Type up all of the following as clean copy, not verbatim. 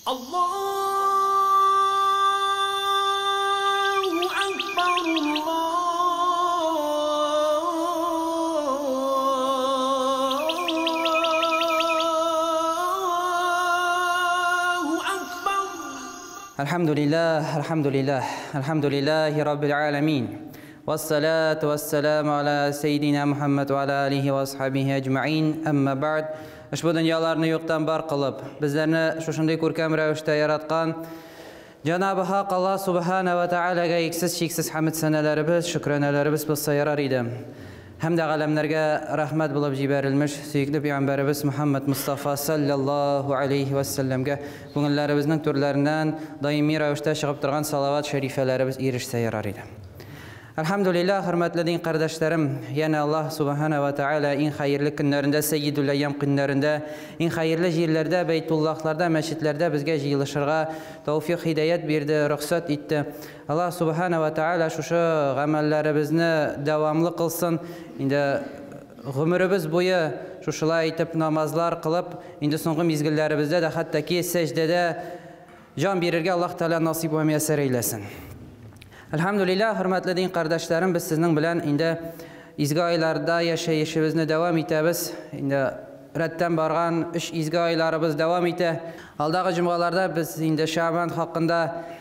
Allahu Akbar, Allahu Akbar. Alhamdulillahi Rabbil Alamin. Wassalatu wassalamu ala Seyyidina Muhammad wa ala alihi wa ashabihi ajma'in. Amma ba'd. Ushbu dunyolarni yo'qdan bar qilib, bizlarni shunday ko'rkam ravishda yaratgan Janobi Haq Alloh subhanahu va taolaga cheksiz hamd sanalarimiz, shukranalarimiz bo'lsa yarar edi. Hamda alamlarga rahmat bo'lib jibarilmish suyukli payg'ambarimiz Muhammad Mustafa sallallohu alayhi va sallamga ko'ngillarimizning turlaridan doimiy ravishda chiqib turgan salovat sharifalarimiz erishsa yarar edi. Alhamdulillah, hurmatli din qardoshlarım, yana Allah subhanahu va taala eng xayrli kunlarida, sayyidul ayyam kunlarida, eng xayrli yerlarda, Baytullahlarda, masjidlarda bizga yig'ilishga tavfiq hidayat berdi, ruxsat etdi. Allah subhanahu va taala shu amallarimizni davomli qilsin. Endi umrimiz bo'yi shushilar aytib namozlar qilib, endi so'nggi mezgillarimizda da hattoki sajdada jon berishga Alloh taolo nasib va muyassar eylesin. Alhamdulillah, hurmatli din qardoshlarım, biz sizning bilan endi izgi oylarda yashashimizni davom etamiz. Endi ratdan borgan ish izgi oylarimiz davom etadi. Aldagi jumg'alarda biz endi Sha'ban haqida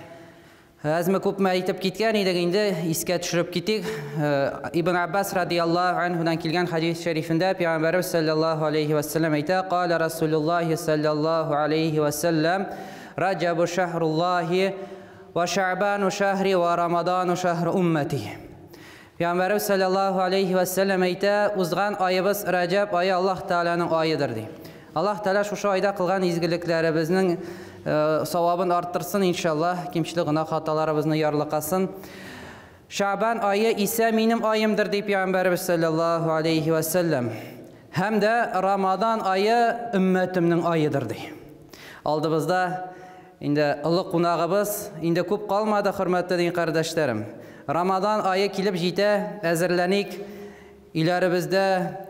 azmi ko'p aytib ketgan edik, endi esga tushirib ketdik. Ibn Abbas radhiyallohu anhudan kelgan hadis sharifida payg'ambarimiz sallallohu alayhi va sallam aytadi: "Qala Rasululloh sallallohu alayhi va sallam: Rajabu shahrullohi va Sha'banu shahri va Ramadanu shahri ummati." Payg'ambarimiz sallallohu alayhi va sallam aytadi, uzgan oyimiz Rajab oyi Alloh taolaning oyidir deydi. Alloh taolo shu oyda qilgan izgiliklarimizni savobini orttirsin inshaalloh, kimchilik gunoh xatolarimizni yorliqasin. Sha'ban oyi esa mening oyimdir deydi payg'ambarimiz sallallohu alayhi va sallam. Hamda Ramazon oyi ummatimning oyidir deydi. Oldimizda endi iliq qunog'imiz endi ko'p qolmadi, hurmatli din qardoshlarım. Ramazon oyi kelib jeta, azirlanik. Ilarimizda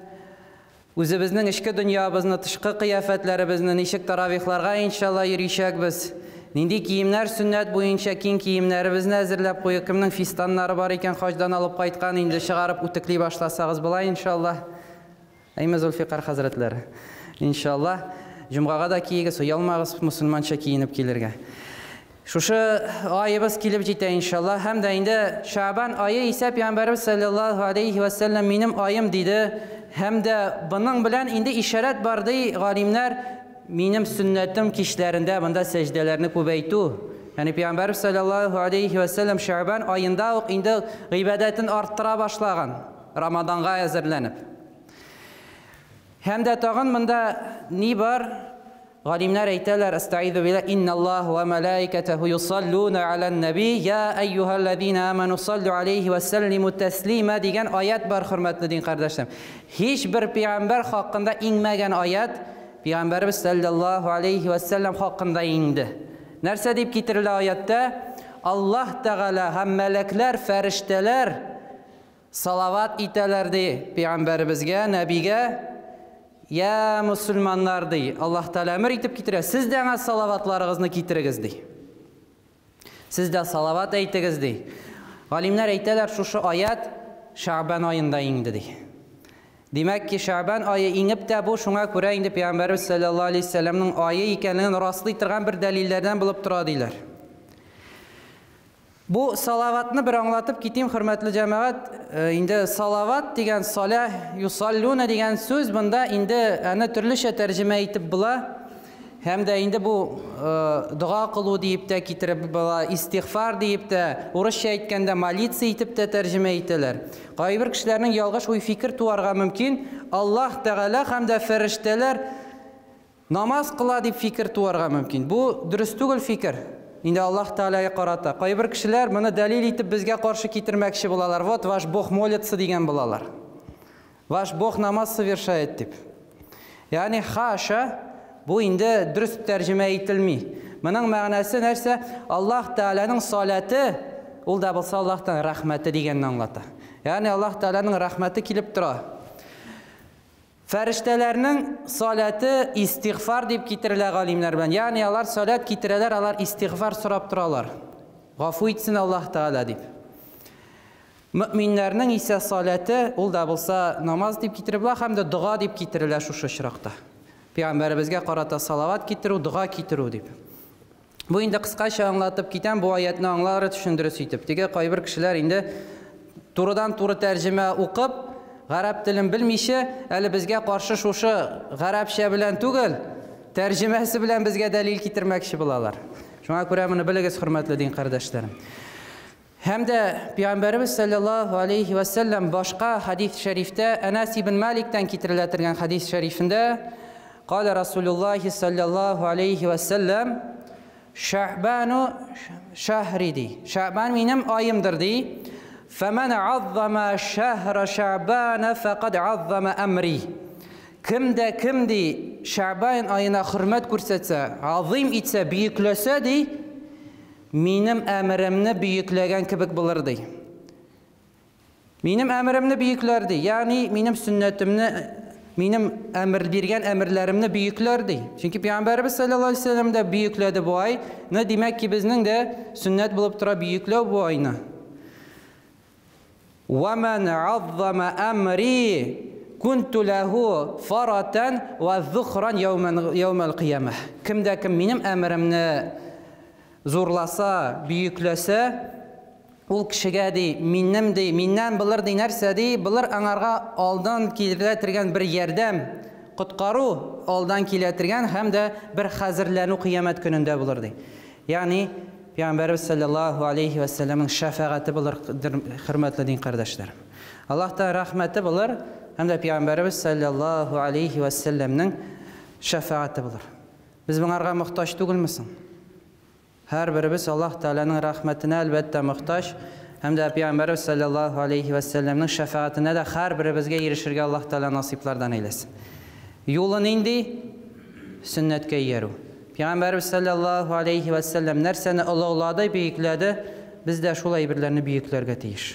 o'zimizning ichki dunyomizni, tashqi qiyofatlarimizni nishik taravihlarga inshaalloh erishakmiz. Nindi kiyimlar sunnat bo'yicha keng kiyimlarimizni azirlab qo'yib, kimning fistonlari bor ekan hojdan olib qaytgan endi chiqarib o'tikli boshlasangiz bo'lar inshaalloh. Ayma Zulfiqar hazratlari. Inshaalloh Jumg'aga da kiyigi so'yolmag'iz musulmoncha kiyinib kelirga. Shusha oyimiz kelib jeta inshaalloh. Hamda endi Sha'ban oyi esa payg'ambarimiz sallallohu alayhi va sallam mening oyim dedi. Hamda buning bilan endi ishorat bordi, g'olimlar mening sunnatim kishlarinda bunda sajdalarni ko'paytu. Ya'ni payg'ambarimiz sallallohu alayhi va sallam Sha'ban oyinda endi ibodatini orttira boshlagan, Ramazonga hozirlanib. Hamda tag'in bunda ni bor? G'olimlar aytadilar: "Astaizu billah, innalloha va malaikatahu yusalluna alan nabiy, ya ayyuhallazina amanu sallu alayhi va sallimu taslima" degan oyat bor, hurmatli din qardoshlar. Hech bir payg'ambar haqida ingmagan oyat payg'ambarimiz sallallohu alayhi va sallam haqida ingdi. Narsa deb keltirilgan oyatda Alloh taolo ham malaklar, farishtalar salovat etalardi payg'ambarimizga, nabiga. Ya musulmonlar dey, Alloh taolo amr etib keltiradi, sizda salavatlaringizni keltirigiz dey. Sizda salavat aytigiz dey. Olimlar aytadilar, shu oyat Sha'ban oyida ingdi dey. Demakki Sha'ban oyi ingib de bu shunga ko'ra endi payg'ambarimiz sallallohu alayhi vasallamning oyi ekanligini rostlayib turgan bir dalillardan bo'lib turadilar. Bu salavatni bir anglatib ketayim, hurmatli jamoat. Endi salavat degan solah yusalluna degan so'z bunda endi ana turlicha tarjima etib bo'la. Hamda endi bu duo qilib deb de keltirib bo'la, istig'for deb de, o'rischa aytganda molitsa etib de tarjima etilar. Qo'y bir kishilarning yolg'ish o'y fikr tuvarga mumkin. Alloh taolo hamda farishtalar namoz qiladi deb fikr tuvarga mumkin. Bu durust tugul fikr. Endi Alloh taolaga qarata. Qo'y bir kishilar buni dalil etib bizga qarshi keltirmoqchi bo'lalar. Vot vash Bog' molitsa degan bo'lalar. Vash Bog' namoz совершает deb. Ya'ni hasha bu endi durust tarjima etilmi. Buning ma'nosi narsa? Alloh taolaning solati, ul da bo'lsa Allohdan rahmati deganni anglatadi. Ya'ni Alloh taolaning rahmati kelib turadi. Фәрештәләрнең салаты истигъфар дип китерелә галимнәр белән. Ягъни алар салат китерәләр, алар истигъфар сорап торалар. Гафу итсен Аллаһ Таала дип. Мөминнәрнең исә салаты ул да булса намаз дип китерелә һәм дә дуа дип китерелә шушы очракта. Пәйгамбәребезгә карата салават китерү, дуа китерү дип. Бу инде кыскача аңлатып китәм, бу аятны аңлары төшендерү итеп. Теге кайбер кешеләр инде турыдан-туры тәрҗемә укып, гарәп телен белмичә, әле безгә каршы шушы гарәпчә белән түгел, тәрҗемәсе белән безгә дәлил китермәкче булалар. Шуңа күрә моны белегез, хөрмәтле дин кардәшләрем. Һәм дә Пәйгамбәрбез саллаллаһу алейхи ва саллям башка хадис шәрифтә, Анас ибн Маликтән китерелә торган хадис шәрифендә, قال رسول الله صلى الله عليه وسلم شعبان شهري دي شعبان минем ayımdır ди فمن عظم شهر شعبان فقد عظم أمري кем ди Шәбан ayına хөрмәт күрсәтсә, азим итсә, бийекләсә ди, минем әмеремне бийекләгән кебек булыр ди. Минем әмеремне бийекләр ди, ягъни минем сөннәтемне, минем әмер биргән әмерләремне бийекләр ди. Чөнки Пәйгамбәрбез саллаллаһу алейхи ва саллям да бийекләде бу ай. Димәк ки безнең дә сөннәт булып тора бийекләү бу айны. وَمَنْ عَظَّمَ أَمْرِي كُنْتُ لَهُ فَرَةً وَذُخْرًا يَوْمَ الْقِيَامَةِ. Кем минем әмеремне зурласа, бийекләсә, ул кешегә ди, миннән булыр ди нәрсә ди, булыр аңарга алдан килтергән бер ярдәм, коткару алдан килтергән һәм дә бер хәзерләнү кыямәт көнендә булыр ди. Ягъни Пәйгамбәрбез саллаллаһу алейхи ва саллямның шәфәгате булыр, хөрмәтле дин кардәшләр. Аллаһтан рәхмәте булыр, һәм дә Пәйгамбәрбез саллаллаһу алейхи ва саллямның шәфәгате булыр. Без моңарга мохтаҗ түгелме соң? Һәрберебез Аллаһ Тааланың рәхмәтенә әлбәттә мохтаҗ, һәм дә Пәйгамбәрбез саллаллаһу алейхи ва саллямның шәфәгатенә дә һәрберебезгә ирешергә Аллаһ Таала насыйплардан әйләсен. Юлы нинди? Сөннәткә йөрү. Пәйгамбәрбез саллаллаһу алейхи ва саллям нәрсәне олаулады, бийекләде, без дә шулай берләрне бийекләргә тиеш.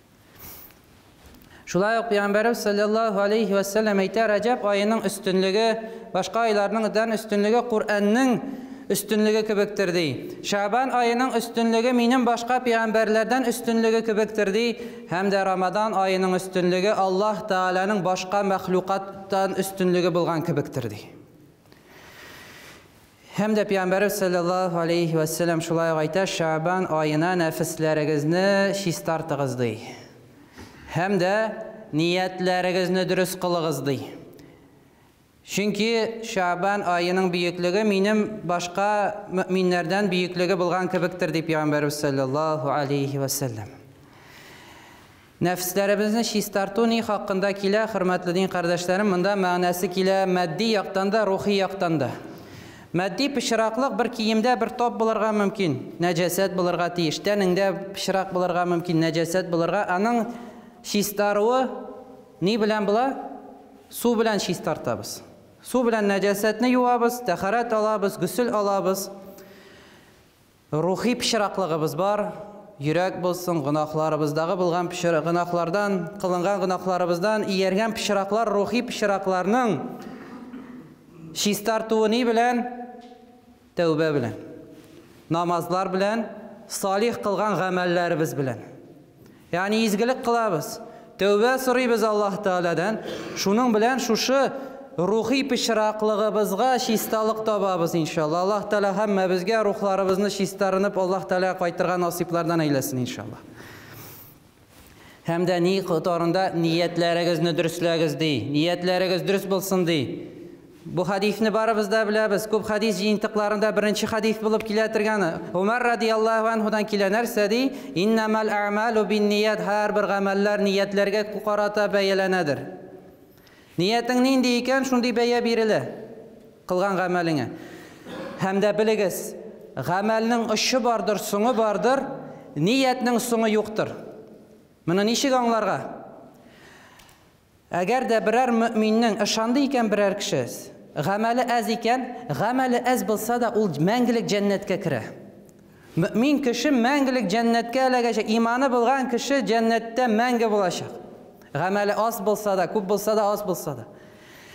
Шулай ук Пәйгамбәрбез саллаллаһу алейхи ва саллям әйтә, Рәҗәб аеның өстенлеге, башка айларның өстенлеге Куръанның üstünlüğü kebektir di. Şaban ayının üstünlüğü minим başka peygamberlerden üstünlüğü kebektir di. Hem de Ramazan ayının üstünlüğü Allah Teala'nın başka mahlukattan üstünlüğü bulgan kebektir di. Hem de Peygamberimiz sallallahu aleyhi ve sellem şulay ayta, Şaban ayına nefislerinizni şistartığız di. Hem de niyetlerinizni dürüst kılığız di. Çünkü Şaban ayının büyüklüğü minим başka müminlerden büyüklüğü bulgan kebektir di Peygamberimiz sallallahu aleyhi ve sellem. Nefislerimizni şistartu ni hakkında kile, hürmetli din kardeşlerim, bunda manası kile maddi yaktan da, ruhi yaktan da. Maddi pişiraklık bir kiyimde bir top bulurga mümkün, necaset bulurga tiyiş. Teninde pişirak bulurga mümkün, necaset bulurga. Anın şistaruı ni bilen bula? Su bilen şistartabız. Su bilen necasetini yuvabız, teharet alabız, güsül alabız. Ruhi pişiraklığımız var. Yürek bulsun, günahlarımızdağı bulgan günahlardan, kılıngan günahlarımızdan iyergen pişiraklar, ruhi pişiraklarının şistartuğu ni bilen? Tevbe bilen. Namazlar bilen, salih kılgan gamellerimiz bilen. Yani izgilik kılabız. Tevbe sırıyız Allah Teala'dan. Şunun bilen şuşu ruhi pişiraklığımızga şistalık tababız inşallah. Allah Teala hemme bizge ruhlarımızını şistarınıp Allah Teala'ya kaytırgan nasiplardan eylesin inşallah. Hem de ni qatarında niyetlerinizni dürüstlüğünüz dey. Niyetleriniz dürüst bulsun dey. Bu hadisni barımızda biliriz. Köp hadis jintiqlarında birinci hadis bulup kiletirgani. Ömer radiyallahu anhudan kile nerse dey. İnnemel a'malu bin niyet. Her bir gameller niyetlerge qarata beylenedir. Niyetin nindi iken şundi beye birile. Kılgan gameline. Hem de biligiz. Gamelinin ışı bardır, sonu bardır. Niyetinin sonu yoktur. Bunu nişik anlarga? Eğer de birer müminin ışandı iken birer kişiyiz. Gameli ez iken, gameli ez bilsa da ol mengilik cennetke kire. Mümin kişi mengilik cennetke elegecek. İmanı bulgan kişi cennette mengi bulaşak. Gameli az bilsa da, küp bilsa da, az bilsa da.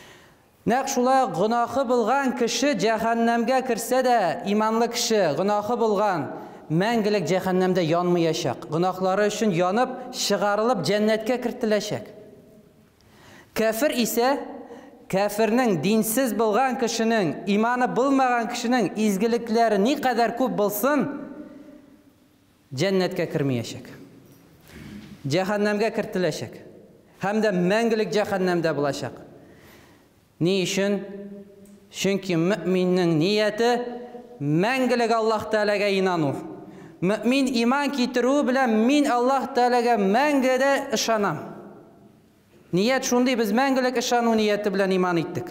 Нәқ шулай гынахы булган кеше җәһәннәмгә керсә дә, иманлы кеше гынахы булган мәңгелек җәһәннәмдә янмаячак. Гынахлары өчен янып, чыгарылып җәннәткә кертеләчәк. Кафир исә, кафирнең, динсез булган кешенең, иманы булмаган кешенең изгелекләре никадәр күп булсын, җәннәткә кермәячәк. Җәһәннәмгә кертеләчәк. Һәм дә мәңгелек җәһәннәмдә булачак. Ни өчен? Чөнки мөэминнең нияте мәңгелек Аллаһ Тәгаләгә инану. Мөэмин иман китерү белән мин Аллаһ Тәгаләгә мәңгедә ышанам. Ният шундый, без мәңгелек ышану нияте белән иман иттек.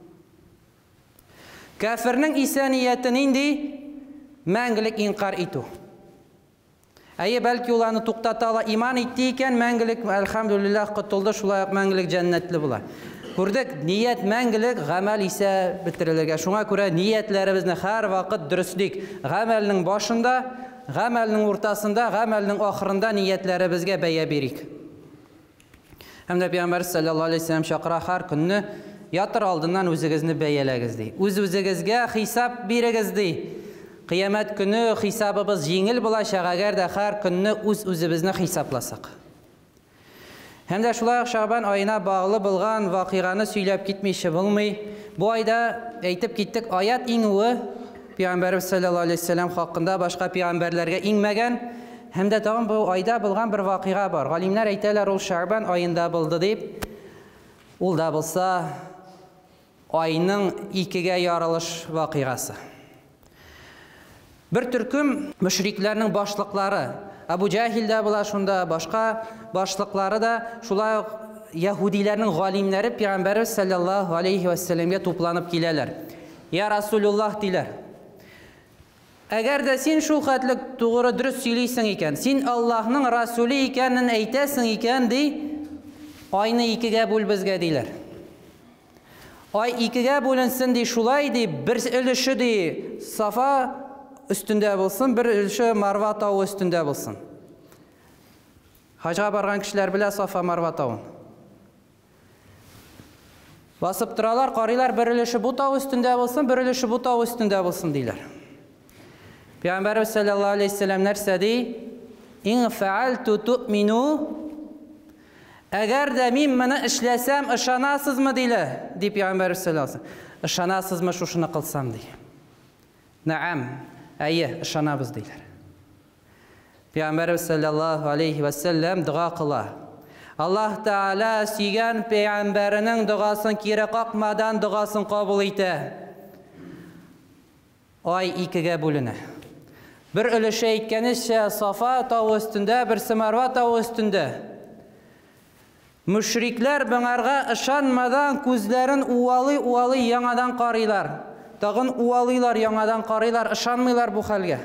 Кафирнең исә нияте нинди? Мәңгелек инкар итү. Әйе, бәлки ул аны туктата ала, иман итте икән, мәңгелек, әлхәмдүлиллаһ, котылды, шулай мәңгелек җәннәтле була. Күрдек, ният мәңгелек, гамәл исә бетерелергә. Шуңа күрә ниятләребезне һәр вакыт дөрестлек. Гамәлнең башында, гамәлнең уртасында, гамәлнең ахырында ниятләребезгә бәя бирик. Һәм дә Пәйгамбәр саллаллаһу алейһи ва саллям чакыра, һәр көнне ятыр алдыннан үзегезне бәяләгез ди. Үз-үзегезгә хисап бирегез ди. Кыямәт көне хисабыбыз җиңел булачак, әгәр дә һәр көнне үз-үзебезне хисапласак. Һәм дә шулай Шабан аена баглы булган вакыйганы сөйләп китмичә булмый. Бу айда әйтеп киттек, аят иңүе Пәйгамбәр саллаллаһу алейһи ва саллям хакында башка пәйгамбәрләргә иңмәгән. Һәм дә тагын бу айда булган бер вакыйга бар. Галимнәр әйтәләр, ул Шабан аенда булды дип. Ул да булса айның 2-гә ярылыш вакыйгасы. Бер төркем мөшрикләрнең башлыклары, Абу Җахил дә була шунда, башка башлыклары да, шулай яһудиләрнең галимнәре Пәйгамбәр саллаллаһу алейһи ва саллямга тупланып киләләр. Я Расулуллаһ диләр. Әгәр дә син шул хәтлек тугры дөрес сөйлисең икән, син Аллаһның Расулы икәнен әйтәсең икән ди, айны 2-гә бүл безгә диләр. Ай 2-гә бүленсен ди, шулай ди, бер өлеше ди Сафа üstünde bulsun, bir ülüşü Marva tağı üstünde bulsun. Hacığa bargan kişiler bile Safa Marva tağın. Basıp duralar, qarıylar, bir ülüşü bu tağı üstünde bulsun, bir ülüşü bu tağı üstünde bulsun deyler. Peygamber sallallahu aleyhi ve sellem nerse dey? İn fealtu tu'minu. Eğer de min bana işlesem, ışanasız mı deyler? Dey Peygamber sallallahu aleyhi ve sellem. Işanasız mı şuşunu kılsam dey. Naam. Әйе, ышанабыз дейлер. Пәйгамбәр саллаллаһу алейһи ва саллям дуа кыла. Аллаһ Таала сөйгән пәйгамбәренең дуасын кире какмадан дуасын кабул итә. Ай 2-гә бүленә. Бер өлеше әйткәнчә Сафа тау өстендә, берсе Марва тау өстендә. Мөшрикләр быңарга ышанмадан күзләрен уалый яңадан карыйлар. Тагын уалыйлар, яңадан карыйлар, ышанмыйлар бу хәлгә.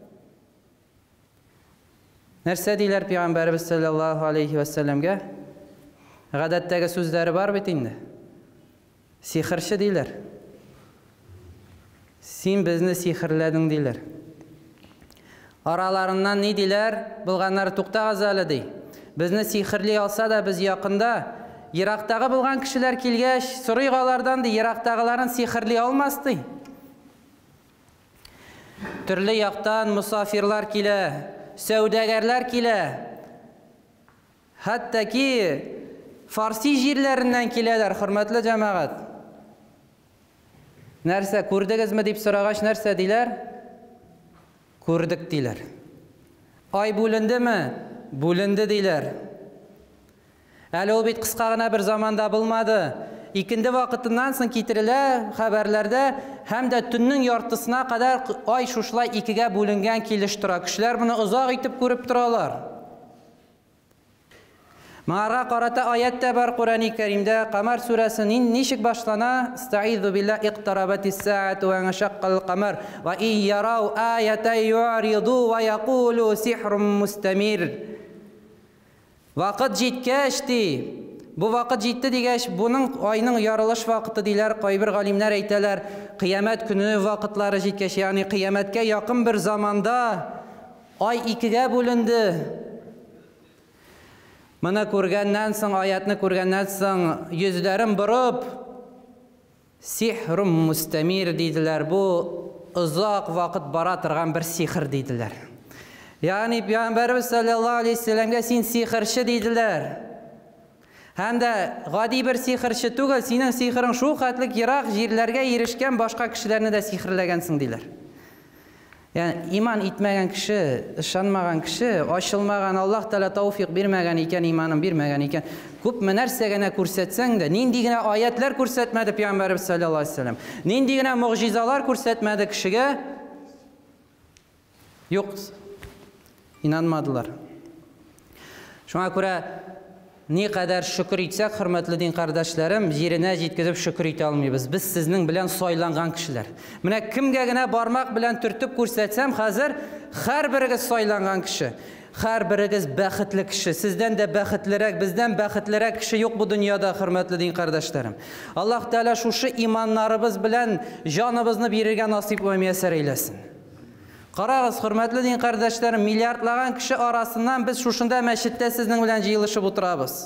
Нәрсә диләр Пәйгамбәрбез саллаллаһу алейһи ва саллямга? Гадәттәге сүзләре бар бит инде. Сихерче диләр. Син безне сихерләдең диләр. Араларыннан ни диләр? Булганнар туктагыз әле ди. Безне сихерли алса да без якында Ирактагы булган кешеләр килгәч, сорыйгалардан ди, Ирактагыларын сихерли алмас ди. Төрле яктан мусафирлар килә, сәүдәгәрләр килә. Хәтта ки Фарси җирләреннән киләләр, хөрмәтле җәмәгать. Нәрсә күрдегезме дип сорагач, нәрсә диләр? Күрдек диләр. Ай бүлендеме? Бүленде диләр. Әле ул бит кыска гына бер заманда булмады. Икенде вакытыннан соң китерелә хәбәрләрдә, һәм дә төннең яртысына кадәр ай шушлай 2-гә бүленгән килеш тора. Кешеләр моны озак итеп күреп торалар. Моңарга карата аятта бар Кур'ан-ы Кәримдә, Камар сүрәсенең ничек башлана? Истаизу билла иqtarabati's sa'atu wa shaqqal qamar wa in yarau ayatan yu'ridu wa yaqulu sihrun mustamir. Вакыт җиткәч ди. Бу вакыт җитте дигәч, буның айның ярылыш вакыты диләр. Кайбер галимнәр әйтәләр, кыямәт көне вакытлары җиткәч, ягъни кыямәткә якын бер заманда ай 2-гә бүленде. Моны күргәннән соң, аятны күргәннән соң, йөзләрен борып, Sihrun mustamir deydiler. Bu uzak vakit bara turgan bir sihir deydiler. Yani Peygamberimiz sallallahu aleyhi ve sellem'e sen sihirçi deydiler. Hem de gadi bir sihirçi tugul, senin sihirin şu katlık yirak jirlerge erişken başka kişilerini de sihirlegensin deydiler. Yani iman etmegen kişi, ışanmagan kişi, aşılmagan Allah Teala tavfik birmegen iken, imanın birmegen iken, köp nersegene kursetsen de, nindigine ayetler kursetmedi Peygamberimiz sallallahu aleyhi ve sellem. Nindigine mucizalar kursetmedi kişiye, yok. İnanmadılar. Şuna göre ne kadar şükür etsek, hürmetli din kardeşlerim, yerine yetkizip şükür ete almayız. Biz sizin bilen saylangan kişiler. Mine kimge gine barmak bilen türtüp ko'rsetsem, hazır her birigiz saylangan kişi. Her birigiz baxtli kişi. Sizden de baxtlirak, bizden baxtlirak kişi yok bu dünyada, hürmetli din kardeşlerim. Allah Teala şu imanlarımız bilen canımızı birirge nasip ve müyesser eylesin. Qarağız, hürmetli din kardeşlerim, milyardlagan kişi arasından biz şuşunda meşitte sizin bilen jıyılışıp oturabız.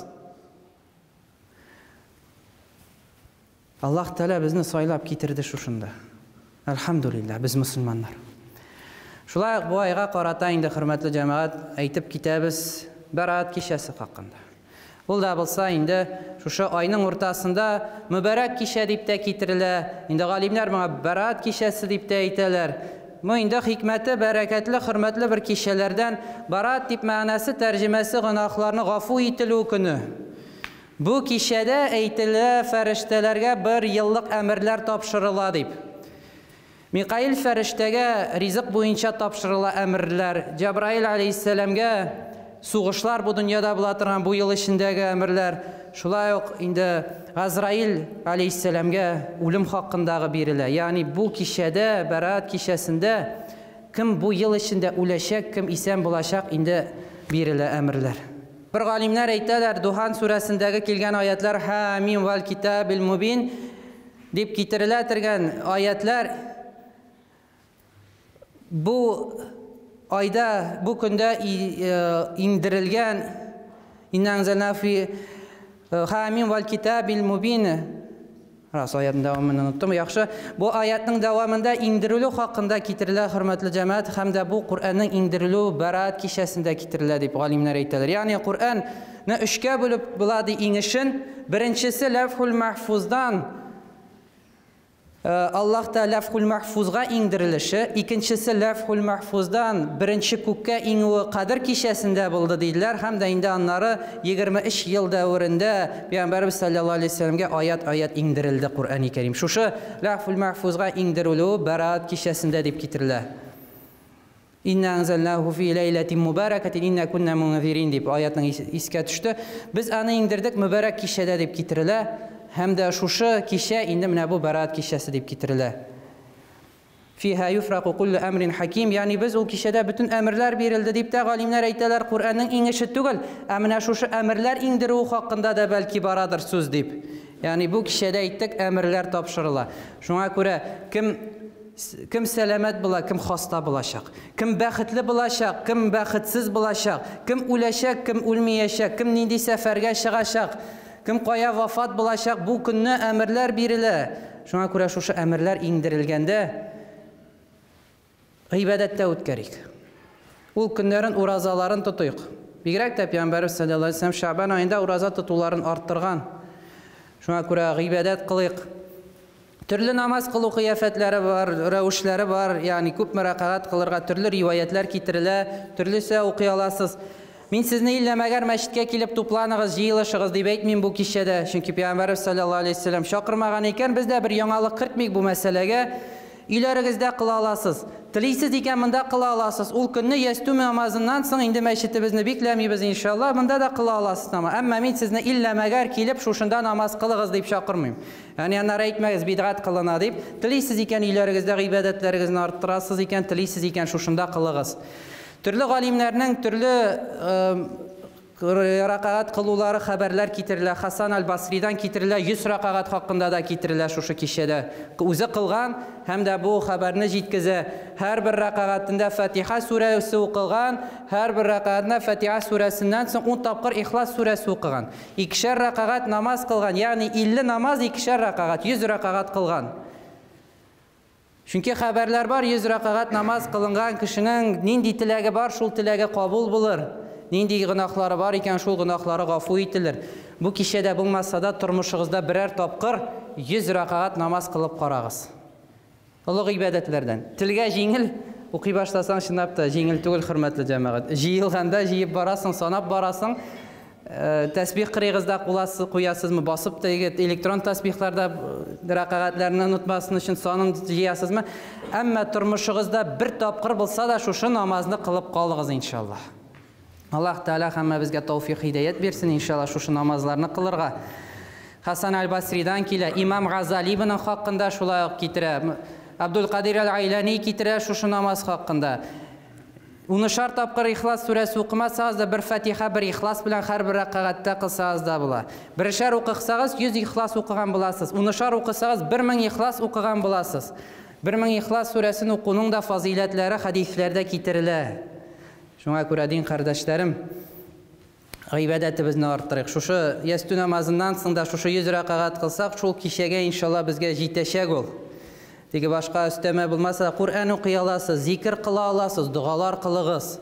Allah Teala bizni saylap getirdi şuşunda. Elhamdülillah, biz Müslümanlar. Şulay bu ayga qarata indi hürmetli cemaat aytib kitemiz Berat kişesi hakkında. Bul da bilsa indi şuşu ayının ortasında mübarek kişi deyip de getirile. Indi galimler bana Berat kişesi deyip de ayteler. Bu indi hikmeti, bereketli, hürmetli bir kişilerden Berat deyip manası tercümesi günahlarını gafu itilu günü. Bu kişide aytile feriştelerge bir yıllık emirler tapşırıla deyip. Mikail feriştege rizq boyunca tapşırıla emirler. Cebrail aleyhisselamga suğuşlar bu dünyada bulatırgan bu yıl içindeki emirler. Şulay yok indi Azrail aleyhisselamga ölüm hakkındağı birile. Yani bu kişide, Berat kişesinde kim bu yıl içinde ulaşacak, kim isen bulaşacak indi birile emirler. Bir galimler aytadilar, Duhan suresindeki kelgan ayetler Hamim vel kitabil mubin deyip getiriletirgen ayetler bu ayda, bu günde indirilgen İnna anzalna fi Hamim vel kitabil mubin. Ras ayetin devamını unuttum. Yaxşı. Bu ayetin devamında indirilü hakkında getirilen hürmetli cemaat hem de bu Kur'an'ın indirilü Berat kişisinde getirilen deyip alimler aytadilar. Yani Kur'an ne üçge bölüp buladı inişin birincisi Levhul Mahfuz'dan Allah da Levhul Mahfuz'a indirilişi, ikincisi Levhul Mahfuz'dan birinci kukka iniği Kadir kişisinde buldu deydiler. Hem de indi onları 23 yıl devrinde Peygamberimiz sallallahu aleyhi ve sellem'e ayet indirildi Kur'an-ı Kerim. Şuşu Levhul Mahfuz'a indirilü Berat kişisinde deyip getirilir. İnna anzalnahu fi leyletin mübareketin inna kunna munzirin deyip ayetin iske düştü. Biz onu indirdik mübarek kişide deyip getirilir. Hem de şuşu kişi indi bu Berat kişisi deyip getirilir. Fiha yufraku kullu emrin hakim. Yani biz o kişide bütün emirler verildi deyip de galimler aytadilar Kur'an'ın inişi tugul. Amına şuşu emirler indiruğu hakkında da belki baradır söz deyip. Yani bu kişide ayttık emirler tapşırıla. Şuna göre kim selamet bula, kim hasta bulaşak, kim baxtli bulaşak, kim baxtsiz bulaşak, kim ulaşak, kim ölmeyecek, kim nindi seferge çıkacak, kim qaya vafat bulaşak, bu günne emirler biriler. Şuna göre şu emirler indirilgende ibadette ötkerik. Ul günlerin urazaların tutuyuk. Bigrek de Peygamberimiz sallallahu aleyhi ve sellem Şaban ayında uraza tutuların arttırgan. Şuna göre ibadet kılık. Türlü namaz kılı kıyafetleri var, revuşları var. Yani küp mürakaat kılırga türlü rivayetler getirile, türlüse okuyalasız. Min sizni illemeger meşitke kilip toplanığız, jıyılışığız deyip etmeyin bu kişide. Çünkü Peygamberimiz sallallahu aleyhi ve sellem şakırmagan iken biz de bir yangalık kırtmayık bu meselege. İlerimizde kıla alasız. Tilisiz iken bunda kıla alasız. Ul günü yestü namazından sonra indi meşitimizni beklemeyiz inşallah. Bunda da kıla alasız ama. Ama min sizni illemeger kilip şuşunda namaz kılığız deyip şakırmayım. Yani yanlara etmeyiz bid'at kılına deyip. Tilisiz iken ilerimizde ibadetlerinizi arttırasız iken, tilisiz iken şuşunda kılığız. Türlü galimlerinin türlü ракагат кылулары хәбәрләр китерелә. Хасан аль-Басридан китерелә, 100 ракагат хакында да китерелә шушы кичәдә. Үзе кылган һәм дә бу хәбәрне җиткезә. Һәр бер ракагатында Фатиха сүрәсе укылган, һәр бер ракагатында Фатиха сүрәсеннән соң 10 тапкыр Ихлас сүрәсе укылган. 2 ракагат намаз кылган, ягъни 50 намаз 2 ракагат, 100 ракагат кылган. Чөнки хәбәрләр бар, 100 ракагат намаз кылынган кешенең нинди теләге бар, шул теләге кабул булыр. Нинди гынахлары бар икән, шул гынахлары гафу ителер. Бу кичәдә булмаса да тормышыгызда берәр тапкыр 100 ракагат намаз кылып карагыз. Олуг ибадәтләрдән. Телгә җиңел, укый башласаң чынлап та җиңел түгел, хөрмәтле җәмәгать. Җыелганда җыеп барасың, санап барасың. Тәсбих кырыгызда куясызмы, басып та электрон тәсбихләрдә ракагатларны онытмасын өчен санын җыясызмы? Әмма тормышыгызда бер тапкыр булса да шушы намазны кылып калыгыз иншаллах. Аллаһ Тәала һәммәбезгә тауфик хидаят берсен иншаллах шушы намазларны кылырга. Хасан аль-Басридан килә, Имам Газали буның хакында шулай ук китерә. Абдул-Кадир аль-Айлани китерә шушы намаз хакында. 10 тапкыр Ихлас сүрәсе укымасагыз да бер Фатиха, бер Ихлас белән һәр бер ракагатта кылсагыз да була. Бершәр укысагыз 100 Ихлас укыган буласыз. 10 укысагыз 1000 Ихлас укыган буласыз. 1000 Ихлас сүрәсен укуның да фазилатлары хадисләрдә китерелә. Шуңа күрә дин кардәшләрем, гыйбадәтебезне арттырыйк. Шушы ястү намазыннан соң да шушы 100 ракагат кылсак, шул кичәгә иншалла безгә җитәчәк ул. Теге башка өстәмә булмаса, Кур'ан укый аласыз, зикр кыла аласыз, дугалар кылыгыз.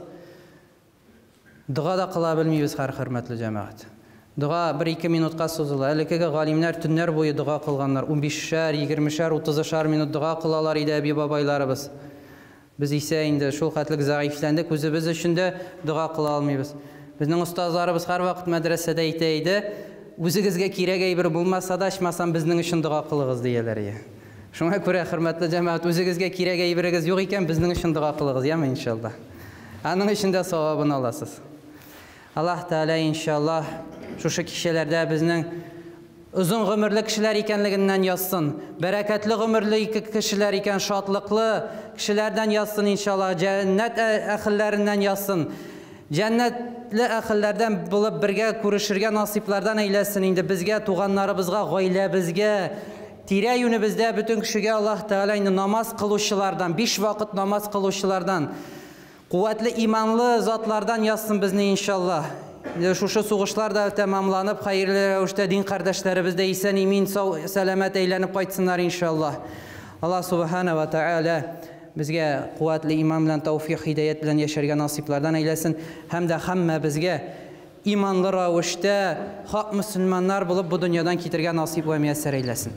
Дуга да кыла белмибез, хөрмәтле җәмәгать. Дуга 1-2 минутка сузыла. Әлекеге галимнәр төннәр буе дуга кылганнар. 15-шәр, 20-шәр, 30-шәр минут дуга кылалар иде әби бабайларыбыз. Biz ise инде шул хәтлек зәгыйфләндек, үзебез өчен дә дуга кыла алмыйбыз. Безнең устазларыбыз һәр вакыт мәдрәсәдә әйтә иде, үзегезгә кирәк әйбер булмаса да, ачмасам безнең өчен дуга кылыгыз дияләр иде. Шуңа күрә, хөрмәтле җәмәгать, үзегезгә кирәк әйберегез юк икән, безнең өчен дуга кылыгыз, яме иншаллах. Аның өчен дә савабын аласыз. Аллаһ Тәала иншаллах шушы кичәләрдә безнең uzun гомерле кешеләр икәнлегеннән язсын, бәрәкәтле гомерле кешеләр икән, шатлыклы кешеләрдән язсын иншаллах, җәннәт әһелләреннән язсын. Җәннәтле әһелләрдән булып бергә күрешергә насиплардан әйләсен инде безгә, туганнарыбызга, гаиләбезгә, тирә-юнебездә бөтен кешегә Аллаһ Тәала инде намаз кылучылардан, 5 вакыт намаз кылучылардан, куәтле иманлы затлардан язсын безне иншаллах. Шушы сугышлар да тәмамланып, хәерле рәвештә дин кардәшләребез дә исән имин сәламәт әйләнеп кайтсыннар иншаллах. Аллаһ Субхана ва Тәала безгә куәтле иман белән, тауфик хидаят белән яшәргә насиплардан әйләсен, һәм дә һәммә безгә иманлы рәвештә хак мөселманнар булып бу дөньядан китергә насип ва мияссәр әйләсен.